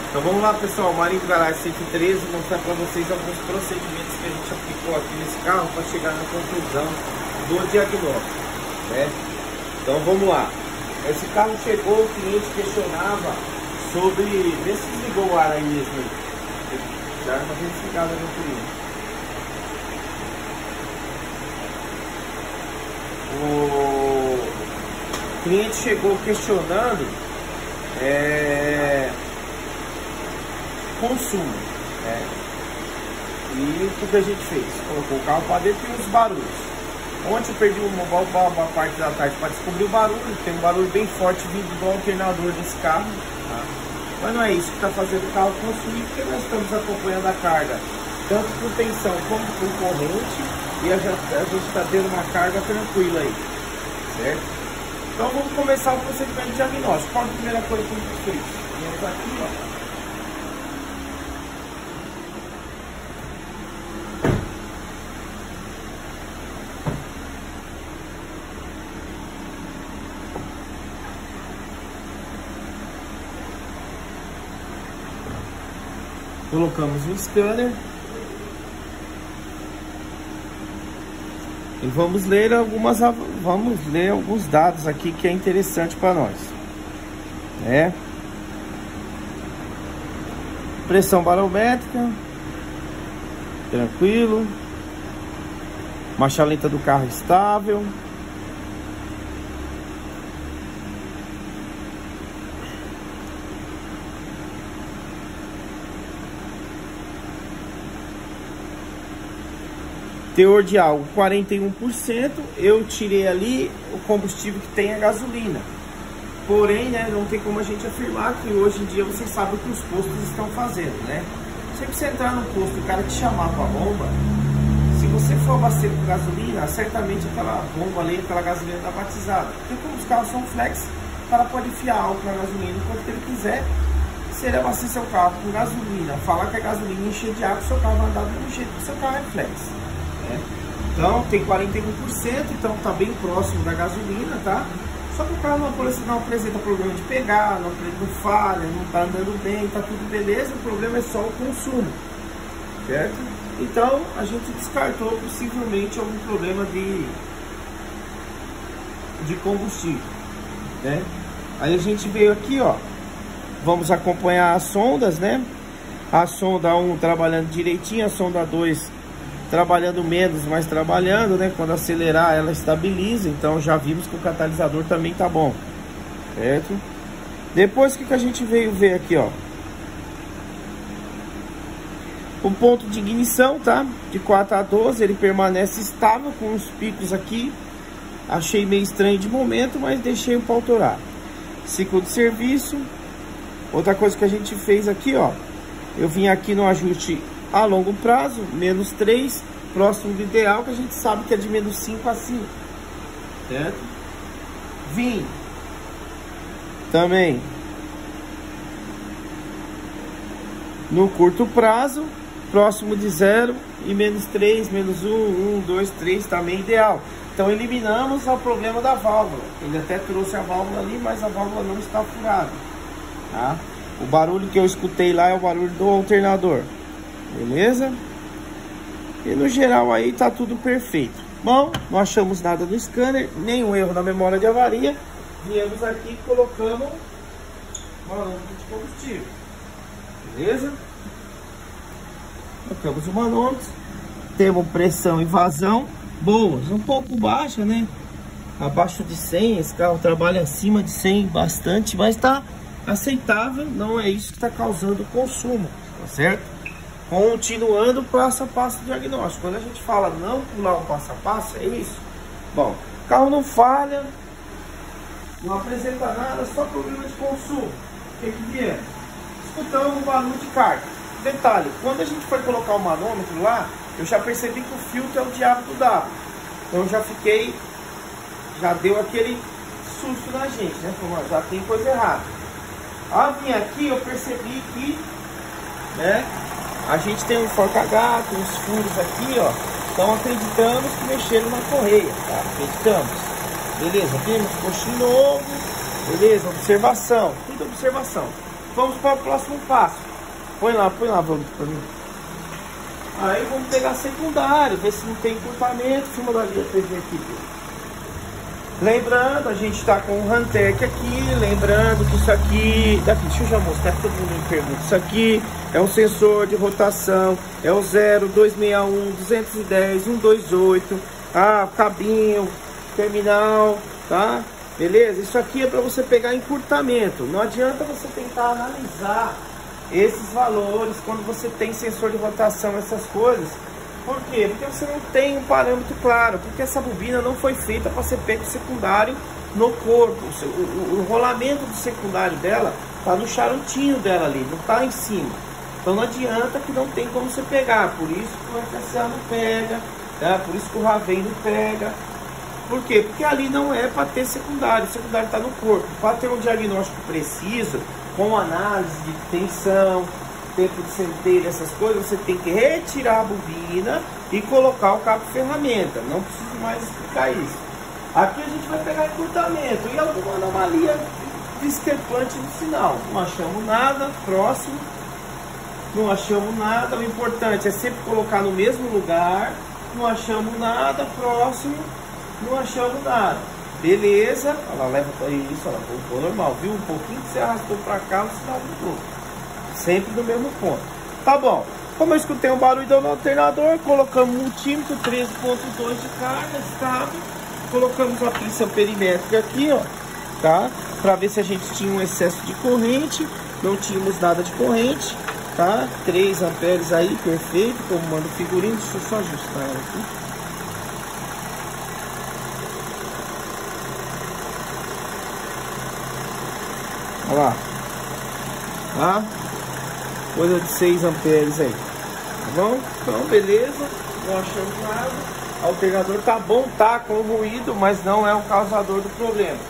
Então vamos lá, pessoal, Marinho Garage 113, mostrar para vocês alguns procedimentos que a gente aplicou aqui nesse carro para chegar na conclusão do diagnóstico, né? Então vamos lá. Esse carro chegou, o cliente questionava sobre... Vê se desligou o ar aí mesmo. Dá uma desligada no cliente. O cliente chegou questionando consumo, né? E o que a gente fez? Colocou o carro para dentro e os barulhos. Ontem eu perdi uma boa parte da tarde para descobrir o barulho. Tem um barulho bem forte vindo do alternador desse carro, tá? Mas não é isso que está fazendo o carro consumir, porque nós estamos acompanhando a carga tanto por tensão como por corrente, e a gente está tendo uma carga tranquila aí, certo? Então vamos começar o procedimento de diagnóstico. Qual a primeira coisa que a gente fez? Vamos aqui, ó. Colocamos o scanner e vamos ler alguns dados aqui que é interessante para nós, né? Pressão barométrica, tranquilo. Marcha lenta do carro estável. Teor de álcool 41%, eu tirei ali o combustível que tem a gasolina. Porém, né, não tem como a gente afirmar que hoje em dia você sabe o que os postos estão fazendo, né? Sempre que você entrar no posto e o cara te chamar para a bomba, se você for abastecer com gasolina, certamente aquela bomba ali, aquela gasolina está batizada. Porque como os carros são flex, o cara pode enfiar álcool na gasolina enquanto ele quiser. Se ele abastecer seu carro com gasolina, falar que a gasolina encher de água, seu carro vai andar do mesmo jeito, porque seu carro é flex. Então tem 41%, então tá bem próximo da gasolina, tá? Só que o carro não apresenta problema de pegar, não falha, não tá andando bem, tá tudo beleza, o problema é só o consumo, certo? Então a gente descartou possivelmente algum problema de combustível, né? Aí a gente veio aqui, ó, vamos acompanhar as sondas, né? A sonda 1 trabalhando direitinho, a sonda 2 trabalhando menos, mas trabalhando, né? Quando acelerar ela estabiliza, então já vimos que o catalisador também tá bom, certo? Depois o que a gente veio ver aqui, ó, o ponto de ignição, tá? De 4 a 12, ele permanece estável com os picos aqui, achei meio estranho de momento, mas deixei para autorar. Ciclo de serviço, outra coisa que a gente fez aqui, ó, eu vim aqui no ajuste a longo prazo, menos 3, próximo do ideal, que a gente sabe que é de menos 5 a 5, certo? Vim também no curto prazo, próximo de 0 e menos 3, menos 1, 2, 3, também ideal. Então eliminamos o problema da válvula. Ele até trouxe a válvula ali, mas a válvula não está furada, tá? O barulho que eu escutei lá é o barulho do alternador. Beleza? E no geral aí tá tudo perfeito. Bom, não achamos nada no scanner, nenhum erro na memória de avaria. Viemos aqui e colocamos manômetro de combustível. Beleza? Colocamos o manômetro. Temos pressão e vazão boas, um pouco baixa, né? Abaixo de 100, esse carro trabalha acima de 100 bastante, mas tá aceitável, não é isso que está causando o consumo, tá certo? Continuando passo a passo do diagnóstico. Quando a gente fala não pular o passo a passo, é isso. Bom, o carro não falha, não apresenta nada, só problema de consumo. O que vier? Escutamos um barulho de carga. Detalhe, quando a gente foi colocar o manômetro lá, eu já percebi que o filtro é o diabo do W. Então já deu aquele susto na gente, né? Já tem coisa errada. Ao vir aqui, eu percebi que, né, a gente tem um forca-gato, uns furos aqui, ó. Então acreditamos que mexeram na correia, tá? Acreditamos. Beleza, temos coxinho novo. Beleza, observação. Tudo observação. Vamos para o próximo passo. Põe lá, vamos para mim. Aí vamos pegar secundário, ver se não tem encurtamento. Filma dali a TV aqui. Lembrando, a gente está com o Rantek aqui. Lembrando que isso aqui... Daqui, deixa eu já mostrar, todo mundo me pergunta. Isso aqui é um sensor de rotação. É o 0261, 210, 128. Cabinho, terminal, tá? Beleza? Isso aqui é para você pegar encurtamento. Não adianta você tentar analisar esses valores quando você tem sensor de rotação, essas coisas. Por quê? Porque você não tem um parâmetro claro, porque essa bobina não foi feita para ser pego secundário no corpo. O rolamento do secundário dela tá no charutinho dela ali, não tá em cima. Então não adianta, que não tem como você pegar. Por isso que o FSA não pega, tá? Por isso que o Raven não pega. Por quê? Porque ali não é para ter secundário, o secundário está no corpo. Para ter um diagnóstico preciso, com análise de tensão, tempo de centelha, essas coisas, você tem que retirar a bobina e colocar o cabo ferramenta. Não preciso mais explicar isso. Aqui a gente vai pegar encurtamento e alguma anomalia discrepante no sinal. Não achamos nada, próximo. Não achamos nada. O importante é sempre colocar no mesmo lugar. Não achamos nada, próximo. Não achamos nada. Beleza. Olha lá, leva isso, olha lá, voltou normal, viu? Um pouquinho que você arrastou para cá, o sinal mudou. Sempre no mesmo ponto. Tá bom. Como eu escutei um barulho do alternador, colocamos um multímetro 13.2 de carga estável. Colocamos a pinça perimétrica aqui, ó, tá? Para ver se a gente tinha um excesso de corrente. Não tínhamos nada de corrente, tá? 3 amperes aí, perfeito, como manda o figurino. Deixa eu só ajustar ela aqui. Olha lá, tá? Coisa de 6 amperes aí, tá bom? Então, beleza, não achamos nada. O alternador tá bom, tá com ruído, mas não é o causador do problema.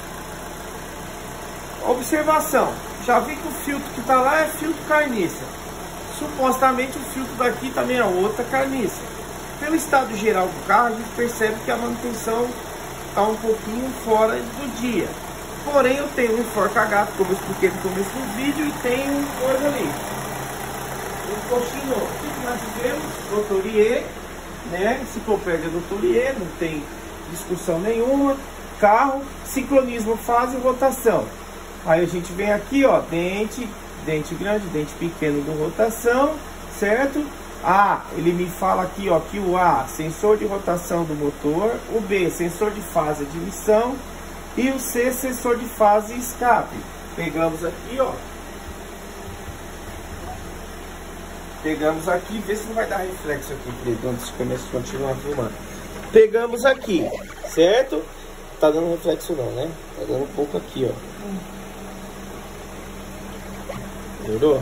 Observação, já vi que o filtro que tá lá é filtro carniça. Supostamente o filtro daqui também é outra carniça. Pelo estado geral do carro, a gente percebe que a manutenção tá um pouquinho fora do dia. Porém, eu tenho um enforca-gato, como eu expliquei no começo do vídeo, e tenho coisa ali. Um coxinho novo. O que nós tivemos? Doutorier, né? Enciclopédia Doutorier, não tem discussão nenhuma. Carro, sincronismo, fase e rotação. Aí a gente vem aqui, ó, dente grande, dente pequeno de rotação, certo? Ele me fala aqui, ó, que o A, sensor de rotação do motor, o B, sensor de fase e admissão, e o C, sensor de fase e escape. Pegamos aqui, ó. Pegamos aqui, vê se não vai dar reflexo aqui, Felipe, antes de começar a continuar filmando. Pegamos aqui, certo? Tá dando reflexo não, né? Tá dando um pouco aqui, ó. Melhorou?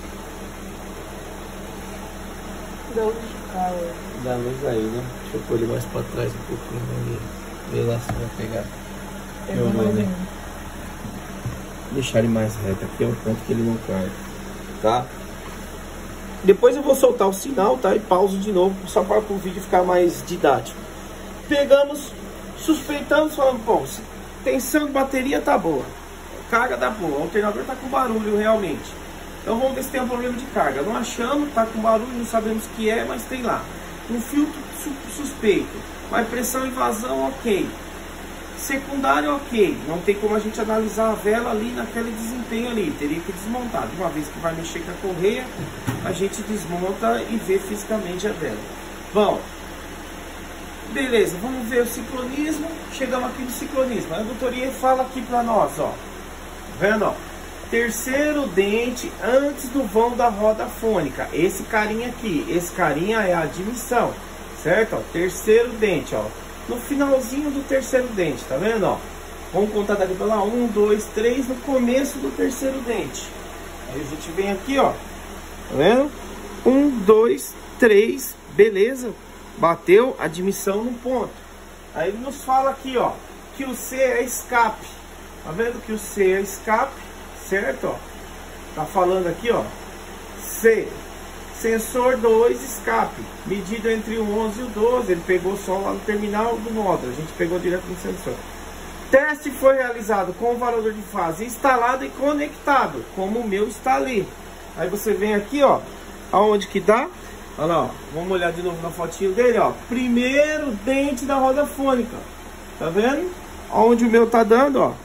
Dá luz aí, né? Deixa eu pôr ele mais pra trás um pouquinho. Vê lá se vai pegar. Melhorou, né? Deixar ele mais reto aqui, é o ponto que ele não cai, tá? Depois eu vou soltar o sinal, tá? E pauso de novo, só para o vídeo ficar mais didático. Pegamos, suspeitamos, falamos, bom, tensão de bateria tá boa, carga tá boa, o alternador tá com barulho realmente. Então vamos ver se tem um problema de carga. Não achamos, tá com barulho, não sabemos o que é, mas tem lá. Um filtro suspeito, mas pressão e vazão ok. Secundário ok, não tem como a gente analisar a vela ali naquele desempenho ali, teria que desmontar. De uma vez que vai mexer com a correia, a gente desmonta e vê fisicamente a vela. Bom, beleza, vamos ver o sincronismo. Chegamos aqui no sincronismo. A doutoria fala aqui para nós, ó, vendo, ó, terceiro dente antes do vão da roda fônica. Esse carinha aqui, esse carinha é a admissão, certo? Ó, terceiro dente, ó. No finalzinho do terceiro dente, tá vendo, ó? Vamos contar daqui pra lá, 1, 2, 3, no começo do terceiro dente. Aí a gente vem aqui, ó, tá vendo? 1, 2, 3, beleza? Bateu a admissão no ponto. Aí ele nos fala aqui, ó, que o C é escape. Tá vendo que o C é escape, certo? Ó, tá falando aqui, ó, C. Sensor 2 escape, medido entre o 11 e o 12, ele pegou só lá no terminal do módulo, a gente pegou direto no sensor. Teste foi realizado com o variador de fase instalado e conectado, como o meu está ali. Aí você vem aqui, ó, aonde que dá? Olha lá, ó. Vamos olhar de novo na fotinho dele, ó. Primeiro dente da roda fônica. Tá vendo? Onde o meu tá dando, ó.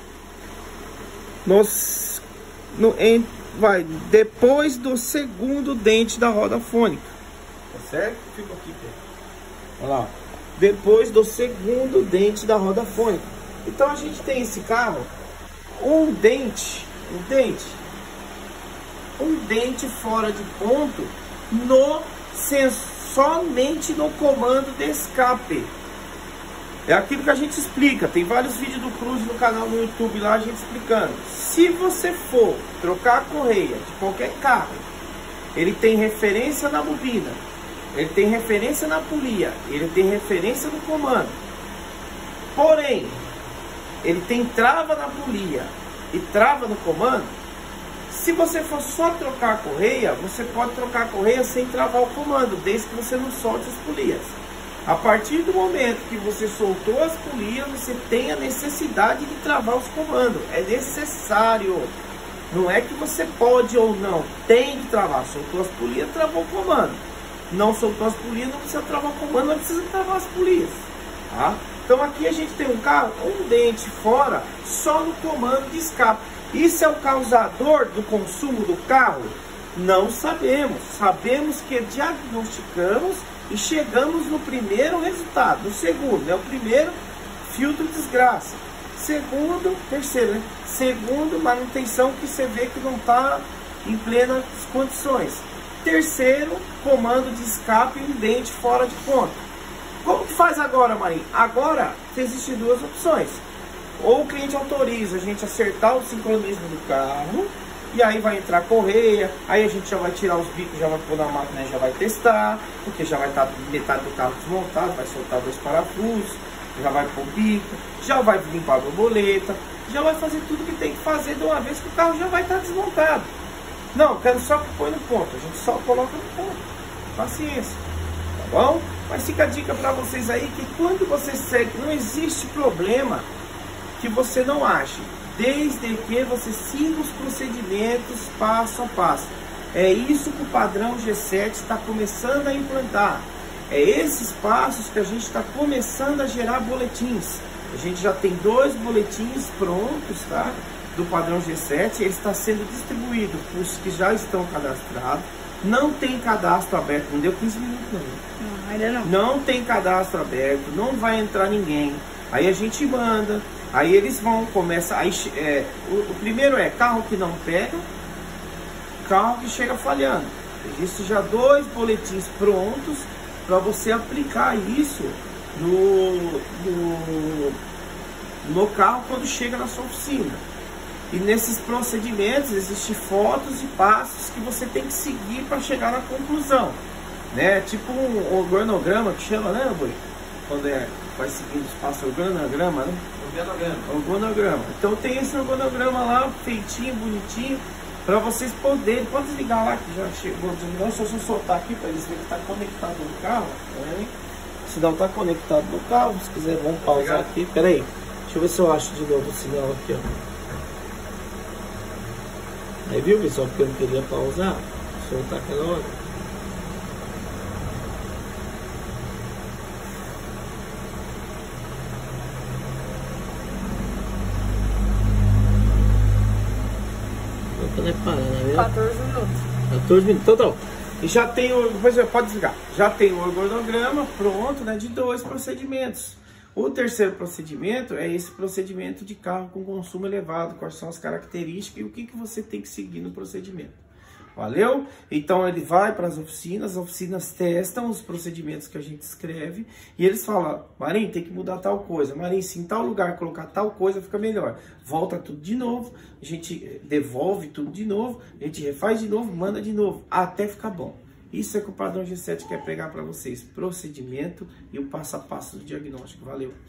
Vai depois do segundo dente da roda fônica. Tá certo? Fica aqui, Pedro. Olha lá. Depois do segundo dente da roda fônica. Então a gente tem esse carro, um dente fora de ponto somente no comando de escape. É aquilo que a gente explica. Tem vários vídeos do Cruz no canal no YouTube lá, a gente explicando. Se você for trocar a correia de qualquer carro, ele tem referência na bobina, ele tem referência na polia, ele tem referência no comando. Porém, ele tem trava na polia e trava no comando. Se você for só trocar a correia, você pode trocar a correia sem travar o comando, desde que você não solte as polias. A partir do momento que você soltou as polias, você tem a necessidade de travar os comandos. É necessário. Não é que você pode ou não, tem que travar. Soltou as polias, travou o comando. Não soltou as polias, não precisa travar o comando, não precisa travar as polias. Tá? Então aqui a gente tem um carro, um dente fora, só no comando de escape. Isso é o causador do consumo do carro? Não sabemos. Sabemos que diagnosticamos e chegamos no primeiro resultado. No segundo, né? O primeiro, filtro desgraça. Segundo, terceiro, né? Segundo, manutenção que você vê que não está em plenas condições. Terceiro, comando de escape e um dente fora de ponto. Como que faz agora, Marinho? Agora existem duas opções. Ou o cliente autoriza a gente acertar o sincronismo do carro, e aí vai entrar a correia, aí a gente já vai tirar os bicos, já vai pôr na máquina e já vai testar, porque já vai estar metade do carro desmontado, vai soltar 2 parafusos, já vai pôr o bico, já vai limpar a borboleta, já vai fazer tudo que tem que fazer de uma vez que o carro já vai estar desmontado. Não, quero só que põe no ponto, a gente só coloca no ponto. Paciência, tá bom? Mas fica a dica para vocês aí que quando você segue, não existe problema que você não ache, desde que você siga os procedimentos passo a passo. É isso que o padrão G7 está começando a implantar. É esses passos que a gente está começando a gerar boletins. A gente já tem 2 boletins prontos, tá? Do padrão G7, ele está sendo distribuído para os que já estão cadastrados. Não tem cadastro aberto, não deu 15 minutos não. Não, ainda não. Não tem cadastro aberto, não vai entrar ninguém. Aí a gente manda, aí eles vão, começa, aí, o primeiro é carro que não pega, carro que chega falhando. Existem já 2 boletins prontos para você aplicar isso no carro quando chega na sua oficina. E nesses procedimentos existem fotos e passos que você tem que seguir para chegar na conclusão, né? Tipo um organograma que chama, né, Boi? Quando vai seguindo os passos, organograma, né? Organograma. Então tem esse organograma lá, feitinho, bonitinho, para vocês poderem. Pode desligar lá que já chegou. Não, se eu soltar aqui para eles verem que está conectado no carro, né? Se não está conectado no carro, se quiser, vamos pausar aqui. Pera aí, deixa eu ver se eu acho de novo o sinal aqui, ó. Aí viu, pessoal, porque eu não queria pausar, soltar aquela hora. Quando é parar, né? 14 minutos. 14 minutos, então tá. E já tem o. Pode desligar. Já tem o organograma pronto, né? De 2 procedimentos. O terceiro procedimento é esse procedimento de carro com consumo elevado, quais são as características e o que você tem que seguir no procedimento. Valeu? Então ele vai para as oficinas testam os procedimentos que a gente escreve e eles falam, Marinho, tem que mudar tal coisa. Marinho, se em tal lugar colocar tal coisa fica melhor. Volta tudo de novo, a gente devolve tudo de novo, a gente refaz de novo, manda de novo, até ficar bom. Isso é que o padrão G7 quer pregar para vocês, procedimento e o passo a passo do diagnóstico. Valeu!